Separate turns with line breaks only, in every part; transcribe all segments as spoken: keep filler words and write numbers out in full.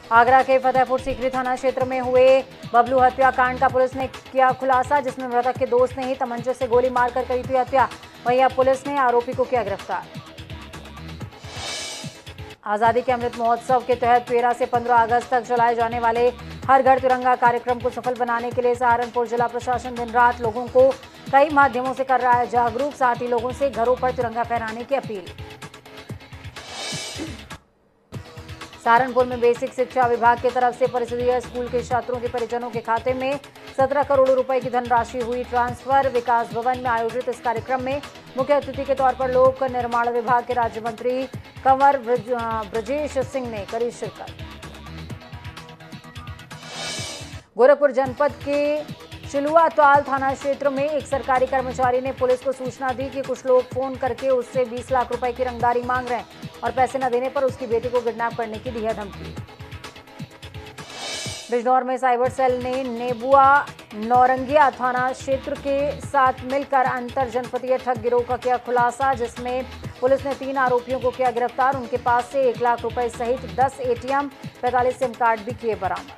आगरा के फतेहपुर सीकरी थाना क्षेत्र में हुए बबलू हत्याकांड का पुलिस ने किया खुलासा, जिसमें मृतक के दोस्त ने ही तमंचे से गोली मारकर करी थी हत्या। वहीं अब पुलिस ने आरोपी को किया गिरफ्तार। आजादी के अमृत महोत्सव के तहत तेरह से पंद्रह अगस्त तक चलाए जाने वाले हर घर तिरंगा कार्यक्रम को सफल बनाने के लिए सहारनपुर जिला प्रशासन दिन रात लोगों को कई माध्यमों से कर रहा है जागरूक। साथ ही लोगों से घरों पर तिरंगा फहराने की अपील। सहारनपुर में बेसिक शिक्षा विभाग की तरफ से परिषदीय स्कूल के छात्रों के परिजनों के खाते में सत्रह करोड़ रुपए की धनराशि हुई ट्रांसफर। विकास भवन में आयोजित इस कार्यक्रम में मुख्य अतिथि के तौर पर लोक निर्माण विभाग के राज्य मंत्री कंवर ब्रज, ब्रजेश सिंह ने करी शिरकत। गोरखपुर जनपद के चिलुआ ताल थाना क्षेत्र में एक सरकारी कर्मचारी ने पुलिस को सूचना दी कि कुछ लोग फोन करके उससे बीस लाख रुपए की रंगदारी मांग रहे हैं और पैसे न देने पर उसकी बेटी को किडनैप करने की दी है धमकी। बिजनौर में साइबर सेल ने नेबुआ नौरंगिया थाना क्षेत्र के साथ मिलकर अंतर जनपदीय ठग गिरोह का किया खुलासा, जिसमें पुलिस ने तीन आरोपियों को किया गिरफ्तार। उनके पास से एक लाख रुपए सहित दस एटीएम, पैंतालीस सिम कार्ड भी किए बरामद।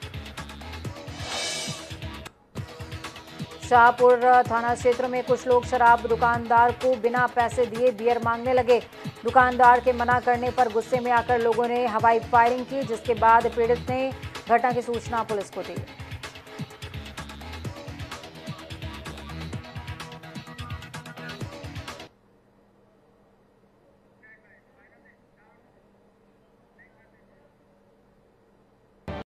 शाहपुर थाना क्षेत्र में कुछ लोग शराब दुकानदार को बिना पैसे दिए बियर मांगने लगे। दुकानदार के मना करने पर गुस्से में आकर लोगों ने हवाई फायरिंग की, जिसके बाद पीड़ित ने घटना की सूचना पुलिस को दी।